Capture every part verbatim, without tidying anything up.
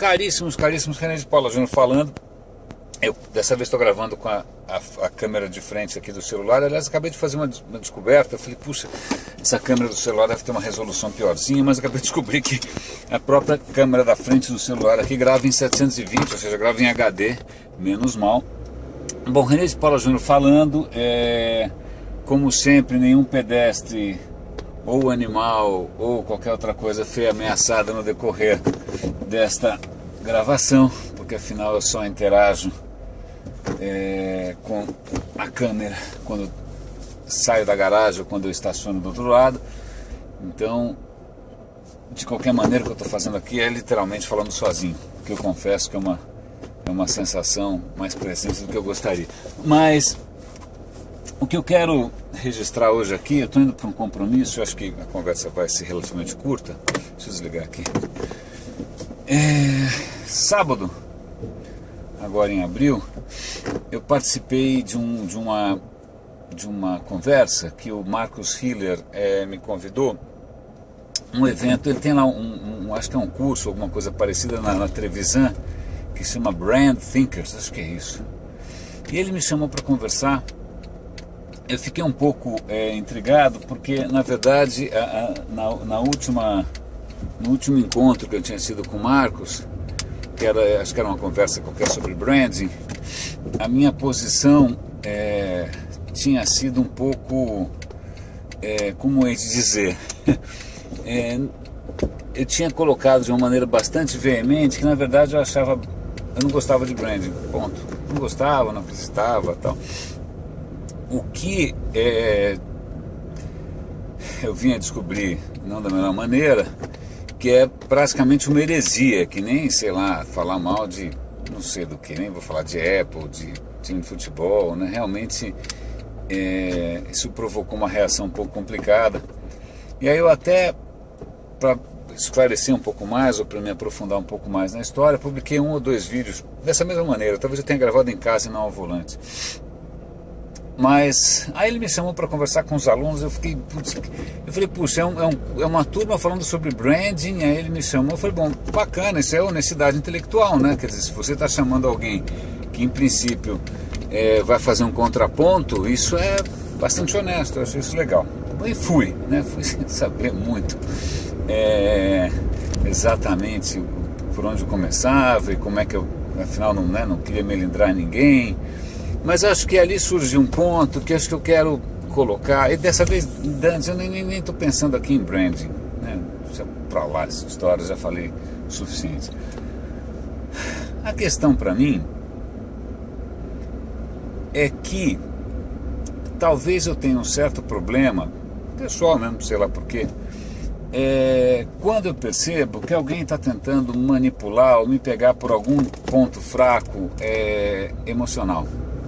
Caríssimos, caríssimos, René de Paula Júnior falando. Eu dessa vez estou gravando com a, a, a câmera de frente aqui do celular. Aliás, acabei de fazer uma, uma descoberta. Eu falei, puxa, essa câmera do celular deve ter uma resolução piorzinha, mas acabei de descobrir que a própria câmera da frente do celular aqui grava em setecentos e vinte, ou seja, grava em H D, menos mal. Bom, René de Paula Júnior falando, é, como sempre, nenhum pedestre ou animal ou qualquer outra coisa foi ameaçada no decorrer desta gravação, porque afinal eu só interajo é, com a câmera quando saio da garagem ou quando eu estaciono do outro lado. Então, de qualquer maneira, o que eu estou fazendo aqui é literalmente falando sozinho, que eu confesso que é uma, é uma sensação mais presente do que eu gostaria. Mas o que eu quero registrar hoje aqui, eu estou indo para um compromisso, eu acho que a conversa vai ser relativamente curta. Deixa eu desligar aqui. É, sábado, agora em abril, eu participei de, um, de, uma, de uma conversa que o Marcus Hiller é, me convidou. Um evento, ele tem lá um, um, acho que é um curso, alguma coisa parecida na, na Trevisan, que se chama Brand Thinkers, acho que é isso. E ele me chamou para conversar. Eu fiquei um pouco é, intrigado, porque na verdade a, a, na, na última, no último encontro que eu tinha sido com o Marcos, que era, acho que era uma conversa qualquer sobre branding, a minha posição é, tinha sido um pouco, é, como é de dizer, é, eu tinha colocado de uma maneira bastante veemente que na verdade eu achava, eu não gostava de branding, ponto, não gostava, não acreditava, tal. O que é, eu vim a descobrir, não da melhor maneira, que é praticamente uma heresia, que nem, sei lá, falar mal de, não sei do que, nem vou falar de Apple, de time de futebol, né? Realmente é, isso provocou uma reação um pouco complicada. E aí eu até, para esclarecer um pouco mais, ou para me aprofundar um pouco mais na história, publiquei um ou dois vídeos dessa mesma maneira, talvez eu tenha gravado em casa e não ao volante. Mas aí ele me chamou para conversar com os alunos, eu fiquei, putz, eu falei, puxa, é, um, é, um, é uma turma falando sobre branding, aí ele me chamou, eu falei, bom, bacana, isso é honestidade intelectual, né? Quer dizer, se você está chamando alguém que em princípio é, vai fazer um contraponto, isso é bastante honesto, eu achei isso legal. E fui, né? Fui sem saber muito é, exatamente por onde eu começava e como é que eu, afinal, não, né, não queria melindrar ninguém. Mas acho que ali surge um ponto que acho que eu quero colocar, e dessa vez, antes, eu nem estou pensando aqui em branding, né? Para lá, essa história, já falei o suficiente. A questão para mim é que talvez eu tenha um certo problema, pessoal mesmo, sei lá porquê, é, quando eu percebo que alguém está tentando manipular ou me pegar por algum ponto fraco é, emocional.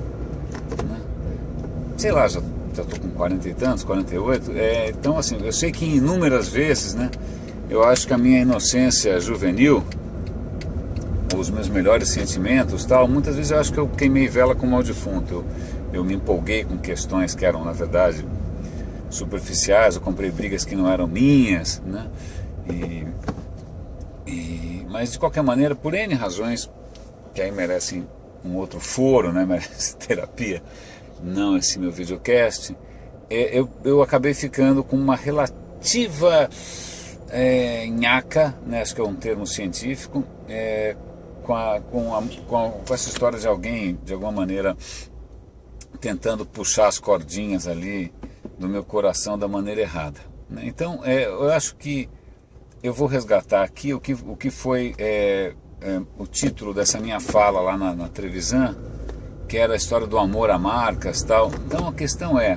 Sei lá, já estou com quarenta e tantos, quarenta e oito, é, então assim, eu sei que inúmeras vezes, né, eu acho que a minha inocência juvenil, os meus melhores sentimentos, tal, muitas vezes eu acho que eu queimei vela com mal defunto, eu, eu me empolguei com questões que eram, na verdade, superficiais, eu comprei brigas que não eram minhas, né, e, e, mas de qualquer maneira, por N razões, que aí merecem um outro foro, né, merece terapia, não esse meu videocast, é, eu, eu acabei ficando com uma relativa é, nhaca, né, acho que é um termo científico, é, com, a, com, a, com, a, com essa história de alguém, de alguma maneira, tentando puxar as cordinhas ali do meu coração da maneira errada. Né? Então, é, eu acho que eu vou resgatar aqui o que, o que foi é, é, o título dessa minha fala lá na, na Trevisan, que era a história do amor a marcas e tal. Então a questão é,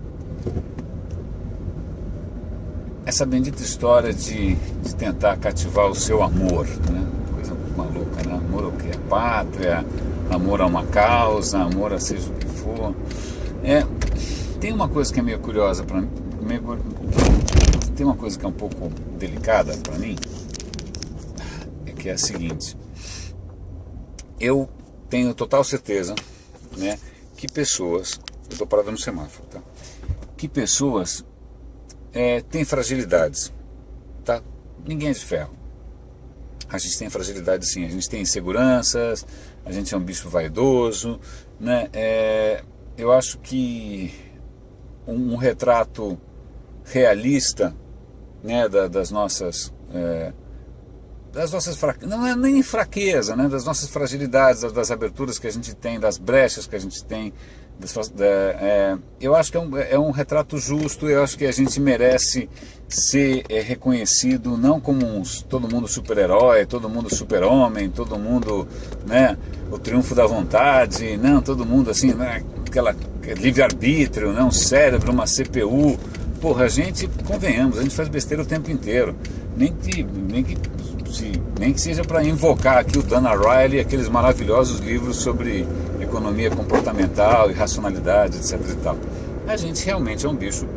essa bendita história de, de tentar cativar o seu amor, né? Coisa maluca, né? Amor ao que? A pátria, amor a uma causa, amor a seja o que for. É, tem uma coisa que é meio curiosa para mim, meio, tem uma coisa que é um pouco delicada para mim, é que é a seguinte, eu tenho total certeza, né, que pessoas, eu estou parado no semáforo, tá? Que pessoas é, têm fragilidades, tá? Ninguém é de ferro. A gente tem fragilidade sim, a gente tem inseguranças, a gente é um bicho vaidoso, né? É, eu acho que um, um retrato realista, né, da, das nossas é, das nossas fraquezas, não é nem fraqueza, né, das nossas fragilidades, das, das aberturas que a gente tem, das brechas que a gente tem, das, da, é, eu acho que é um, é um retrato justo. Eu acho que a gente merece ser é, reconhecido não como um, todo mundo super-herói, todo mundo super-homem, todo mundo, né, o triunfo da vontade, não, todo mundo assim, né, aquela livre-arbítrio, né, um cérebro, uma C P U. Porra, a gente, convenhamos, a gente faz besteira o tempo inteiro. Nem que, nem que, se, nem que seja para invocar aqui o Dan Ariely e aqueles maravilhosos livros sobre economia comportamental e racionalidade, etc e tal. A gente realmente é um bicho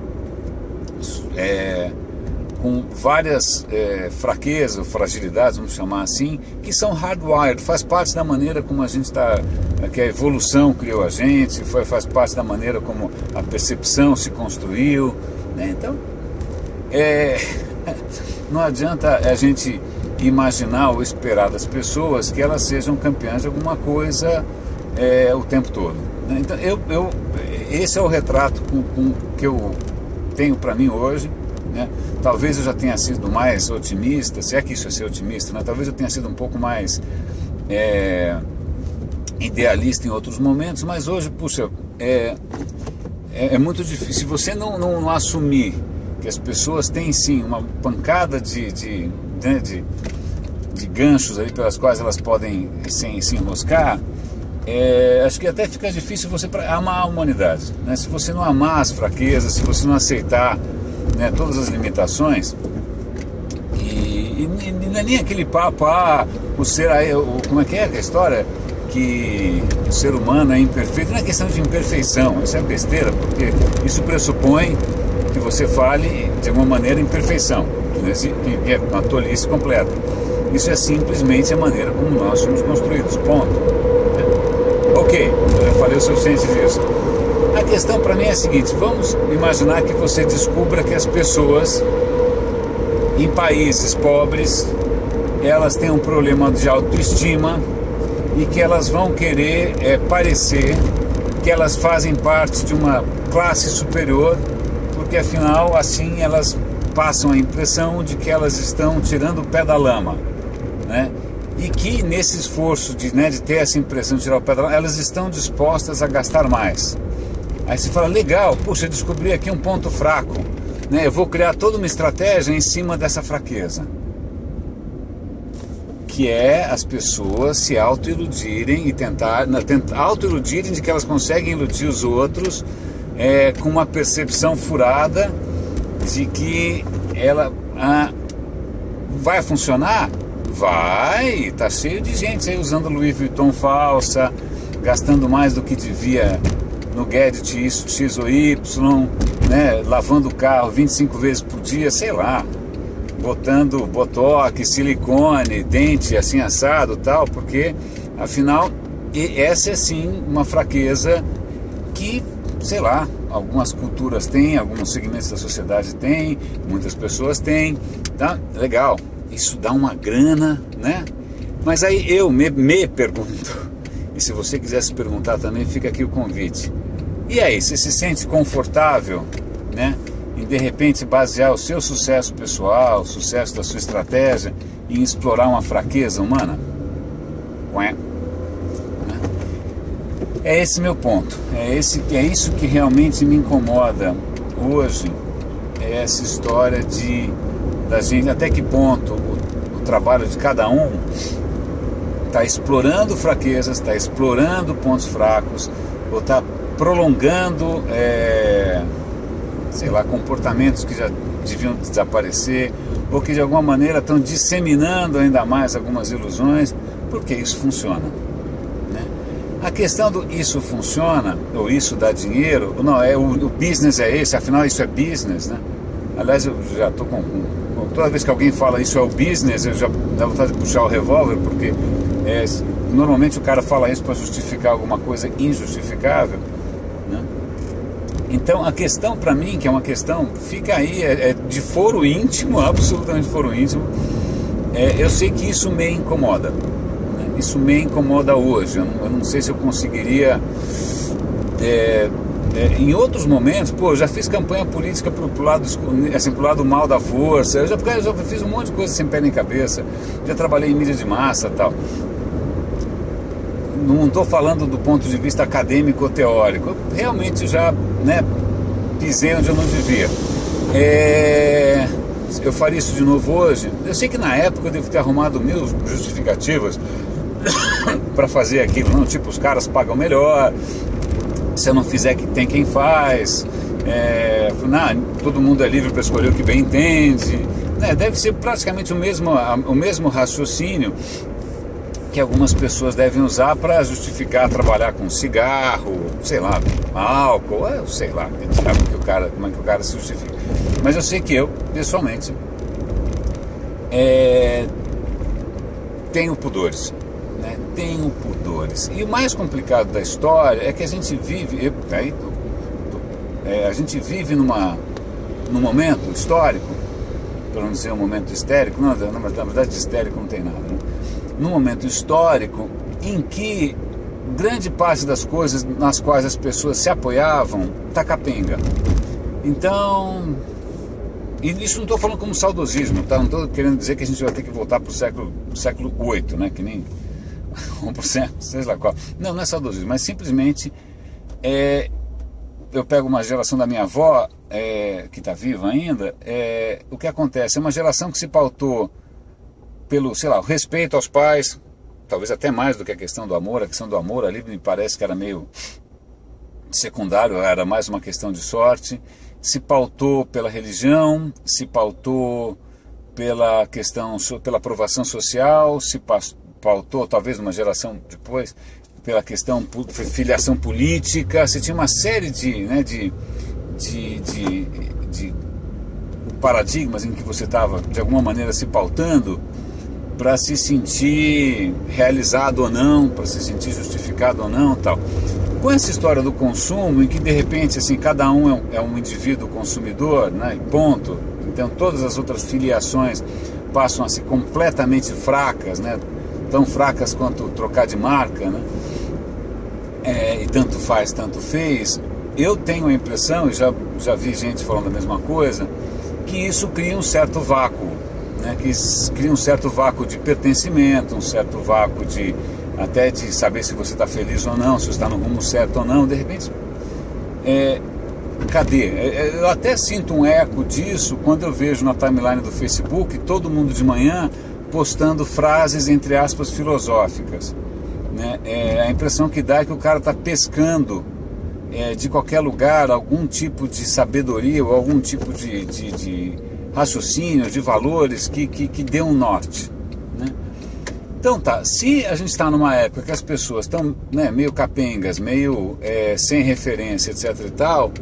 é, com várias é, fraquezas, fragilidades, vamos chamar assim, que são hardwired, faz parte da maneira como a gente está, que a evolução criou a gente, foi, faz parte da maneira como a percepção se construiu, né? Então, é, não adianta a gente imaginar ou esperar das pessoas que elas sejam campeãs de alguma coisa é, o tempo todo, né? Então, eu, eu, esse é o retrato com, com, que eu tenho para mim hoje, né? Talvez eu já tenha sido mais otimista, se é que isso é ser otimista, né? Talvez eu tenha sido um pouco mais é, idealista em outros momentos, mas hoje, puxa, é, é, é muito difícil. Se você não, não, não assumir que as pessoas têm sim uma pancada de, de, de, de, de ganchos ali pelas quais elas podem se, se enroscar, é, acho que até fica difícil você pra, amar a humanidade, né? Se você não amar as fraquezas, se você não aceitar, né, todas as limitações, e, e, e não é nem aquele papo, ah, o ser aí, o, como é que é a história? Que o ser humano é imperfeito. Não é questão de imperfeição, isso é besteira, porque isso pressupõe que você fale de alguma maneira imperfeição, que é uma tolice completa. Isso é simplesmente a maneira como nós somos construídos, ponto. Ok, eu já falei o suficiente disso. A questão para mim é a seguinte: vamos imaginar que você descubra que as pessoas em países pobres, elas têm um problema de autoestima e que elas vão querer é, parecer que elas fazem parte de uma classe superior, porque afinal assim elas passam a impressão de que elas estão tirando o pé da lama, né? E que nesse esforço de, né, de ter essa impressão de tirar o pé da lama, elas estão dispostas a gastar mais. Aí você fala, legal, puxa, eu descobri aqui um ponto fraco, né? Eu vou criar toda uma estratégia em cima dessa fraqueza, que é as pessoas se auto-iludirem e tentar, tentar auto-iludirem de que elas conseguem iludir os outros é, com uma percepção furada de que ela ah, vai funcionar? Vai, tá cheio de gente aí usando Louis Vuitton falsa, gastando mais do que devia no gadget X ou Y, né, lavando o carro vinte e cinco vezes por dia, sei lá, botando botox, silicone, dente assim assado, tal, porque afinal essa é sim uma fraqueza que, sei lá, algumas culturas têm, alguns segmentos da sociedade têm, muitas pessoas têm, tá? Legal, isso dá uma grana, né? Mas aí eu me, me pergunto, e se você quiser se perguntar também, fica aqui o convite. E aí, você se sente confortável, né, em de repente basear o seu sucesso pessoal, o sucesso da sua estratégia em explorar uma fraqueza humana? Ué? Né? É esse meu ponto, é, esse, é isso que realmente me incomoda hoje, é essa história de, da gente, até que ponto o, o trabalho de cada um está explorando fraquezas, está explorando pontos fracos, ou está prolongando, é, sei lá, comportamentos que já deviam desaparecer, ou que de alguma maneira estão disseminando ainda mais algumas ilusões, porque isso funciona, né? A questão do isso funciona, ou isso dá dinheiro, não, é, o, o business é esse, afinal isso é business, né? Aliás, eu já estou com, com... Toda vez que alguém fala isso é o business, eu já dá vontade de puxar o revólver, porque é, normalmente o cara fala isso para justificar alguma coisa injustificável, né? Então a questão para mim, que é uma questão, fica aí, é, é de foro íntimo, absolutamente foro íntimo, é, eu sei que isso me incomoda, né? Isso me incomoda hoje. Eu não, eu não sei se eu conseguiria... É, é, em outros momentos, pô, eu já fiz campanha política pro, pro, lado, assim, pro lado mal da força, eu já, eu já fiz um monte de coisa sem pé nem cabeça, já trabalhei em mídia de massa e tal. Não estou falando do ponto de vista acadêmico ou teórico, eu realmente já, né, pisei onde eu não devia. É, eu faria isso de novo hoje? Eu sei que na época eu devo ter arrumado mil justificativas para fazer aquilo, não, tipo, os caras pagam melhor, se eu não fizer, que tem quem faz, é, não, todo mundo é livre para escolher o que bem entende, né? Deve ser praticamente o mesmo, o mesmo raciocínio que algumas pessoas devem usar para justificar trabalhar com cigarro, sei lá, álcool, sei lá, sabe que o cara, como é que o cara se justifica. Mas eu sei que eu, pessoalmente, é, tenho pudores. Né, tenho pudores. E o mais complicado da história é que a gente vive, eu, aí, é, a gente vive numa, num momento histórico, para não dizer um momento histérico, não, na verdade histérico não tem nada, né? Num momento histórico em que grande parte das coisas nas quais as pessoas se apoiavam tá capenga. Então, e isso não estou falando como saudosismo, tá? Não estou querendo dizer que a gente vai ter que voltar para o século, século oito, né? Que nem um por cento, sei lá qual. Não, não é saudosismo, mas simplesmente é, eu pego uma geração da minha avó, é, que está viva ainda, é, o que acontece? É uma geração que se pautou pelo, sei lá, o respeito aos pais, talvez até mais do que a questão do amor. A questão do amor ali me parece que era meio secundário, era mais uma questão de sorte. Se pautou pela religião, se pautou pela questão, pela aprovação social, se pautou, talvez uma geração depois, pela questão filiação política. Você tinha uma série de, né, de, de, de, de paradigmas em que você estava, de alguma maneira, se pautando para se sentir realizado ou não, para se sentir justificado ou não, tal. Com essa história do consumo, em que de repente assim, cada um é um, é um indivíduo consumidor, né, e ponto, então todas as outras filiações passam a ser completamente fracas, né, tão fracas quanto trocar de marca, né, é, e tanto faz, tanto fez. Eu tenho a impressão, e já, já vi gente falando a mesma coisa, que isso cria um certo vácuo, né, que cria um certo vácuo de pertencimento, um certo vácuo de até de saber se você está feliz ou não, se você está no rumo certo ou não. De repente, é, cadê? Eu até sinto um eco disso quando eu vejo na timeline do Facebook todo mundo de manhã postando frases, entre aspas, filosóficas, né? É, a impressão que dá é que o cara está pescando é, de qualquer lugar algum tipo de sabedoria ou algum tipo de, de, de raciocínio, de valores que, que, que dê um norte, né? Então tá, se a gente está numa época que as pessoas estão, né, meio capengas, meio é, sem referência, etc e tal,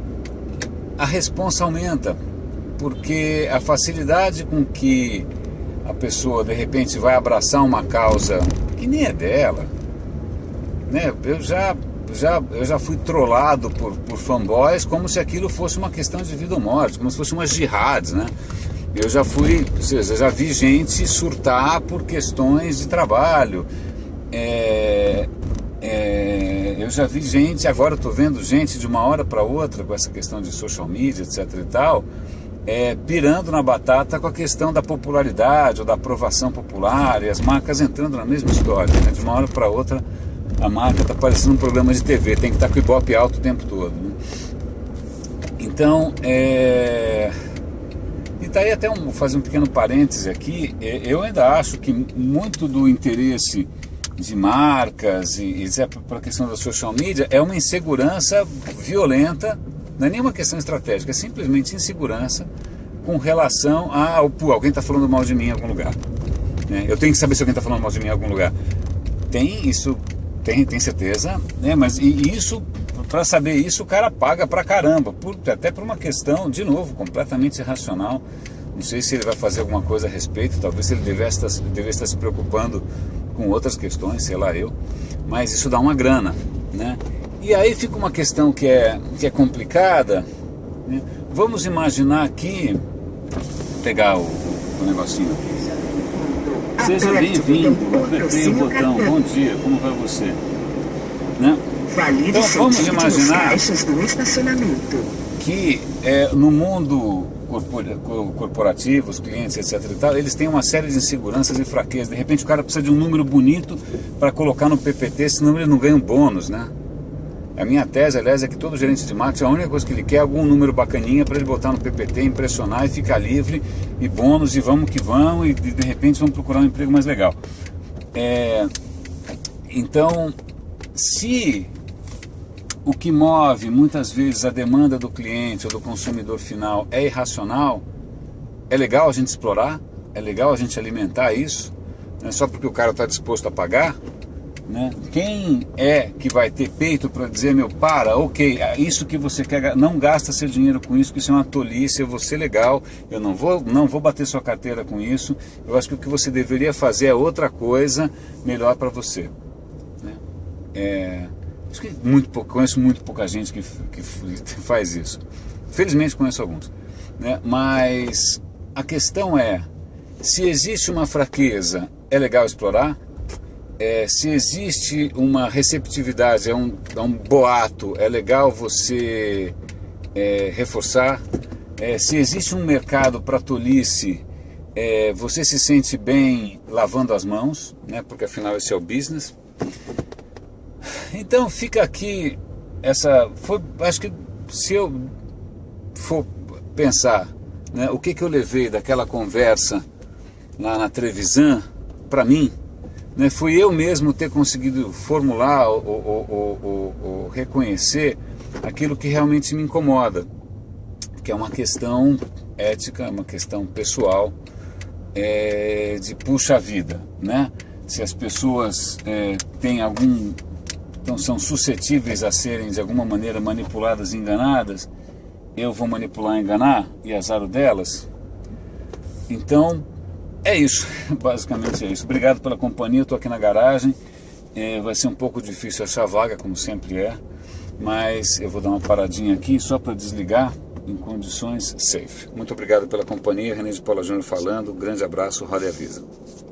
a responsa aumenta, porque a facilidade com que a pessoa de repente vai abraçar uma causa que nem é dela, né? Eu já, já, eu já fui trollado por, por fanboys como se aquilo fosse uma questão de vida ou morte, como se fosse uma jihad, né? Eu já fui, ou seja, já vi gente surtar por questões de trabalho, é, é, eu já vi gente, agora estou vendo gente de uma hora para outra com essa questão de social media, etc e tal, é, pirando na batata com a questão da popularidade ou da aprovação popular, e as marcas entrando na mesma história, né? De uma hora para outra a marca está parecendo um programa de T V, tem que estar com o Ibope alto o tempo todo, né? Então, é... e tá aí até um, vou fazer um pequeno parêntese aqui, eu ainda acho que muito do interesse de marcas e, e para a questão da social media é uma insegurança violenta, não é nenhuma questão estratégica, é simplesmente insegurança com relação a, pô, alguém está falando mal de mim em algum lugar, né? Eu tenho que saber se alguém está falando mal de mim em algum lugar. Tem isso, tem, tem certeza, né? Mas e, e isso, para saber isso, o cara paga pra caramba, por, até por uma questão, de novo, completamente irracional. Não sei se ele vai fazer alguma coisa a respeito, talvez ele devesse estar, devesse estar se preocupando com outras questões, sei lá eu, mas isso dá uma grana, né? E aí fica uma questão que é, que é complicada, né? Vamos imaginar aqui, vou pegar o, o negocinho aqui. Seja bem-vindo, apertei o botão, bom dia, como vai você? Né? Então vamos imaginar que é, no mundo corporativo, os clientes, etc e tal, eles têm uma série de inseguranças e fraquezas. De repente o cara precisa de um número bonito para colocar no P P T, senão ele não ganha um bônus, né? A minha tese, aliás, é que todo gerente de marketing, a única coisa que ele quer é algum número bacaninha para ele botar no P P T, impressionar e ficar livre, e bônus, e vamos que vamos, e de repente vamos procurar um emprego mais legal. É, então, se o que move muitas vezes a demanda do cliente ou do consumidor final é irracional, é legal a gente explorar, é legal a gente alimentar isso, não é só porque o cara está disposto a pagar, né? Quem é que vai ter peito para dizer, meu, para, ok, isso que você quer, não gasta seu dinheiro com isso, que isso é uma tolice, eu vou ser legal, eu não vou, não vou bater sua carteira com isso, eu acho que o que você deveria fazer é outra coisa melhor para você, né? É, acho que muito pouco, conheço muito pouca gente que, que faz isso, felizmente conheço alguns, né? Mas a questão é, se existe uma fraqueza, é legal explorar. É, se existe uma receptividade, é um, é um boato, é legal você é, reforçar. É, se existe um mercado para tolice, é, você se sente bem lavando as mãos, né, porque afinal esse é o business. Então fica aqui essa... Foi, acho que se eu for pensar, né, o que, que eu levei daquela conversa lá na Trevisan, para mim, né, fui eu mesmo ter conseguido formular ou, ou, ou, ou reconhecer aquilo que realmente me incomoda, que é uma questão ética, uma questão pessoal, é, de puxa vida, né? Se as pessoas é, têm algum, então são suscetíveis a serem de alguma maneira manipuladas e enganadas, eu vou manipular e enganar e azar o delas. Então é isso, basicamente é isso. Obrigado pela companhia, eu estou aqui na garagem, é, vai ser um pouco difícil achar vaga, como sempre é, mas eu vou dar uma paradinha aqui só para desligar em condições safe. Muito obrigado pela companhia, René de Paula Júnior falando, grande abraço, roda e avisa.